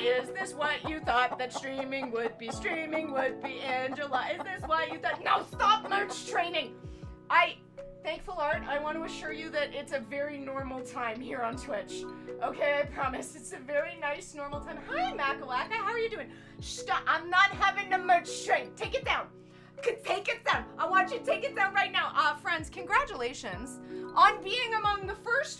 is this what you thought that streaming would be? Streaming would be, Angela. Is this what you thought? No, stop merch training. Thankful Art, I want to assure you that it's a very normal time here on Twitch. Okay, I promise. It's a very nice, normal time. Hi, Makalaka. How are you doing? Stop. I'm not having a merch train. Take it down. Take it down. I want you to take it down right now. Friends, congratulations on being among the first